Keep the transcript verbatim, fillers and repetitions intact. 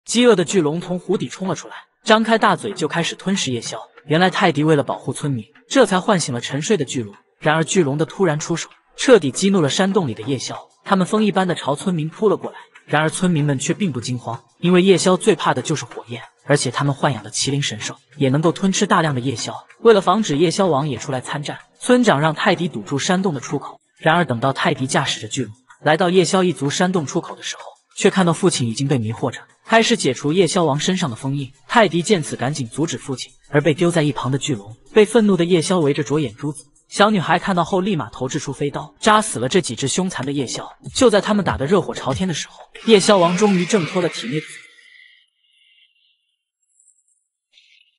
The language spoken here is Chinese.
饥饿的巨龙从湖底冲了出来，张开大嘴就开始吞噬夜宵。原来泰迪为了保护村民，这才唤醒了沉睡的巨龙。然而巨龙的突然出手，彻底激怒了山洞里的夜宵，他们风一般的朝村民扑了过来。然而村民们却并不惊慌，因为夜宵最怕的就是火焰，而且他们豢养的麒麟神兽也能够吞吃大量的夜宵。为了防止夜宵王也出来参战，村长让泰迪堵住山洞的出口。然而等到泰迪驾驶着巨龙来到夜宵一族山洞出口的时候，却看到父亲已经被迷惑着，开始解除夜宵王身上的封印。泰迪见此赶紧阻止父亲，而被丢在一旁的巨龙被愤怒的夜宵围着啄眼珠子。小女孩看到后立马投掷出飞刀，扎死了这几只凶残的夜宵。就在他们打得热火朝天的时候，夜宵王终于挣脱了体内的诅咒。